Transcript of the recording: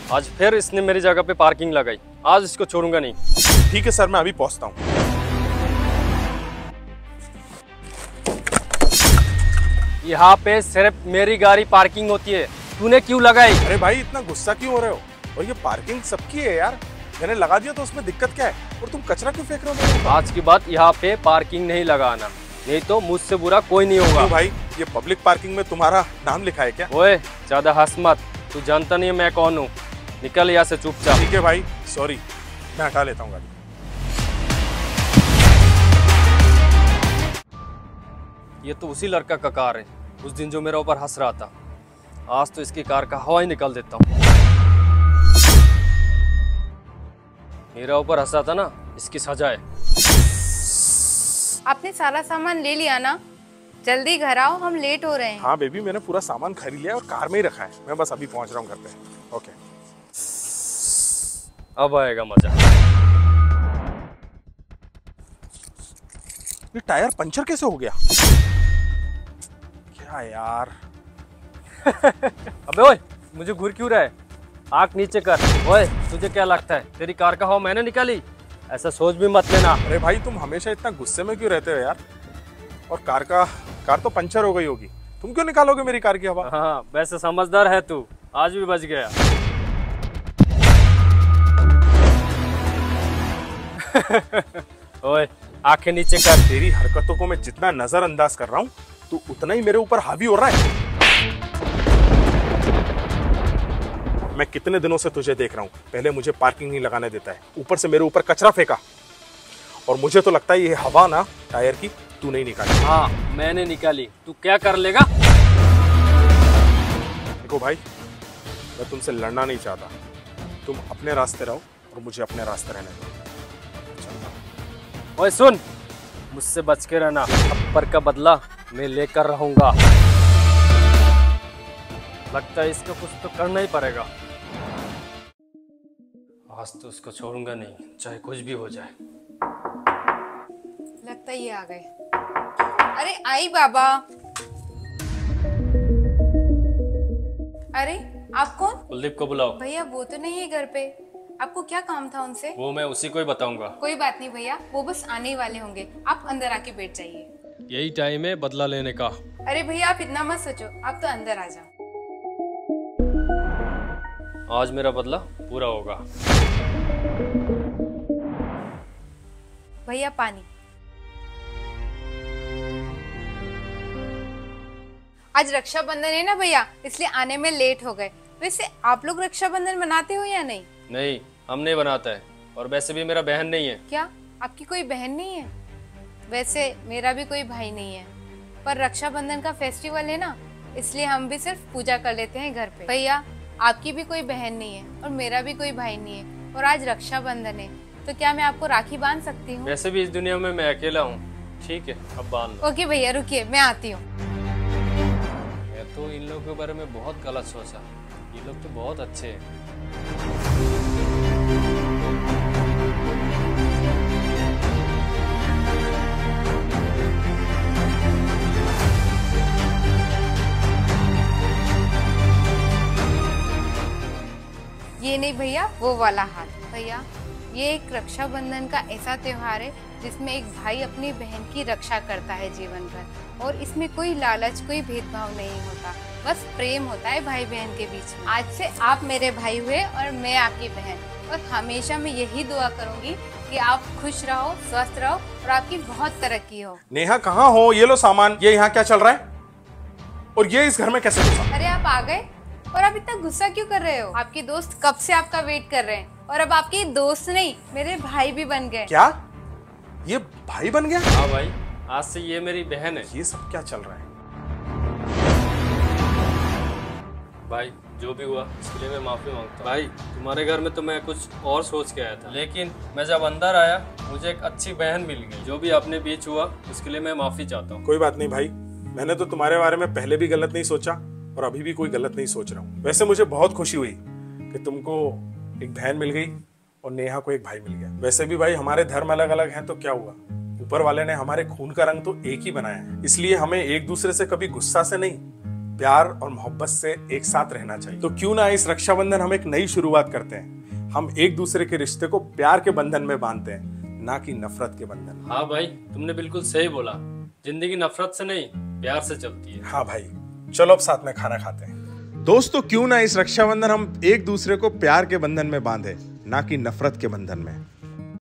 आज फिर इसने मेरी जगह पे पार्किंग लगाई। आज इसको छोड़ूंगा नहीं। ठीक है सर, मैं अभी पहुंचता हूँ। यहाँ पे सिर्फ मेरी गाड़ी पार्किंग होती है, तूने क्यों लगाई? अरे भाई इतना गुस्सा क्यों हो रहे हो? और ये पार्किंग सबकी है यार, मैंने लगा दिया तो उसमें दिक्कत क्या है? और तुम कचरा क्यों फेंक रहे हो मेरे ऊपर? आज की बात यहाँ पे पार्किंग नहीं लगाना, नहीं तो मुझसे बुरा कोई नहीं होगा। क्यों भाई, ये पब्लिक पार्किंग में तुम्हारा नाम लिखा है क्या? ओए ज्यादा हंस मत, तू जानता नहीं है मैं कौन हूँ। निकल यहाँ से चुपचाप। ठीक है भाई, सॉरी, मैं हटा लेता हूँ गाड़ी। ये तो उसी लड़का का कार है, उस दिन जो मेरे ऊपर हंस रहा था। आज तो इसकी कार का हवा ही निकाल देता हूँ। मेरा ऊपर हंसा था ना, इसकी सजा है। आपने सारा सामान ले लिया ना? जल्दी घर आओ, हम लेट हो रहे हैं। हाँ बेबी, मैंने पूरा सामान खरीद लिया और कार में ही रखा है। मैं बस अभी पहुंच रहा हूँ घर पे। ओके, अब आएगा मजा। ये टायर पंचर कैसे हो गया? क्या यार। अबे ओए, मुझे घूर क्यों रहा है? आँख नीचे कर। ओए तुझे क्या लगता है तेरी कार का हवा मैंने निकाली? ऐसा सोच भी मत लेना। अरे भाई तुम हमेशा इतना गुस्से में क्यों रहते हो यार? और कार तो पंचर हो गई होगी, तुम क्यों निकालोगे मेरी कार की हवा? हाँ वैसे समझदार है तू, आज भी बच गया। ओए आंखें नीचे कर। तेरी हरकतों को मैं जितना नजरअंदाज कर रहा हूँ, तू उतना ही मेरे ऊपर हावी हो रहा है। मैं कितने दिनों से तुझे देख रहा हूँ, पहले मुझे पार्किंग नहीं लगाने देता है, ऊपर से मेरे ऊपर कचरा फेंका। और मुझे तो लगता है ये हवा ना टायर की तू नहीं निकाली। हाँ मैंने निकाली, तू क्या कर लेगा? देखो भाई, मैं तुमसे लड़ना नहीं चाहता, तुम अपने रास्ते रहो और मुझे अपने रास्ते रहने दो। ओए सुन, मुझसे बच के रहना, अब्बर का बदला मैं लेकर रहूंगा। लगता है इसको कुछ तो करना ही पड़ेगा। आज तो उसको छोड़ूंगा नहीं, चाहे कुछ भी हो जाए। लगता है ये आ गए। अरे आई बाबा। अरे आप कौन? कुलदीप को बुलाओ। भैया वो तो नहीं है घर पे। आपको क्या काम था उनसे? वो मैं उसी को ही बताऊंगा। कोई बात नहीं भैया, वो बस आने ही वाले होंगे। आप अंदर आके बैठ जाइए। यही टाइम है बदला लेने का। अरे भैया आप इतना मत सोचो, आप तो अंदर आ जाओ। आज मेरा बदला पूरा होगा। भैया पानी। आज रक्षाबंधन है ना भैया, इसलिए आने में लेट हो गए। वैसे आप लोग रक्षाबंधन मनाते हो या नहीं? नहीं, हम नहीं बनाते हैं, और वैसे भी मेरा बहन नहीं है। क्या आपकी कोई बहन नहीं है? वैसे मेरा भी कोई भाई नहीं है, पर रक्षाबंधन का फेस्टिवल है ना, इसलिए हम भी सिर्फ पूजा कर लेते हैं घर पे। भैया आपकी भी कोई बहन नहीं है और मेरा भी कोई भाई नहीं है, और आज रक्षाबंधन है, तो क्या मैं आपको राखी बांध सकती हूँ? वैसे भी इस दुनिया में मैं अकेला हूँ। ठीक है, अब बांध लो। ओके भैया रुकिए, मैं आती हूँ। मैं तो इन लोगों के बारे में बहुत गलत सोचा, ये लोग तो बहुत अच्छे हैं। ये नहीं भैया, वो वाला हाथ। भैया ये एक रक्षाबंधन का ऐसा त्योहार है जिसमें एक भाई अपनी बहन की रक्षा करता है जीवन भर, और इसमें कोई लालच, कोई भेदभाव नहीं होता, बस प्रेम होता है भाई बहन के बीच में। आज से आप मेरे भाई हुए और मैं आपकी बहन, और हमेशा मैं यही दुआ करूंगी कि आप खुश रहो, स्वस्थ रहो और आपकी बहुत तरक्की हो। नेहा कहाँ हो? ये लो सामान। ये यहाँ क्या चल रहा है? और ये इस घर में कैसे घुसा? अरे आप आ गए, और आप इतना गुस्सा क्यों कर रहे हो? आपके दोस्त कब से आपका वेट कर रहे हैं, और अब आपके दोस्त नहीं मेरे भाई भी बन गए। क्या ये भाई बन गया? हाँ भाई, आज से ये मेरी बहन है। ये सब क्या चल रहा है? भाई जो भी हुआ इसके लिए मैं माफी मांगता हूँ। भाई तुम्हारे घर में तो मैं कुछ और सोच के आया था, लेकिन मैं जब अंदर आया मुझे एक अच्छी बहन मिल गई। जो भी अपने बीच हुआ उसके लिए मैं माफी चाहता हूँ। कोई बात नहीं भाई, मैंने तो तुम्हारे बारे में पहले भी गलत नहीं सोचा और अभी भी कोई गलत नहीं सोच रहा हूँ। वैसे मुझे बहुत खुशी हुई कि तुमको एक बहन मिल गई और नेहा को एक भाई मिल गया। वैसे भी भाई हमारे धर्म अलग अलग हैं तो क्या हुआ, ऊपर वाले ने हमारे खून का रंग तो एक ही बनाया है, इसलिए हमें एक दूसरे से कभी गुस्सा से नहीं प्यार और मोहब्बत से एक साथ रहना चाहिए। तो क्यों ना इस रक्षाबंधन हम एक नई शुरुआत करते हैं। हम एक दूसरे के रिश्ते को प्यार के बंधन में बांधते हैं, ना कि नफरत के बंधन। हाँ भाई, तुमने बिल्कुल सही बोला। जिंदगी नफरत से नहीं, प्यार से चलती है। हाँ भाई, चलो अब साथ में खाना खाते हैं। दोस्तों, क्यों ना इस रक्षाबंधन हम एक दूसरे को प्यार के बंधन में बांधे, ना कि नफरत के बंधन में।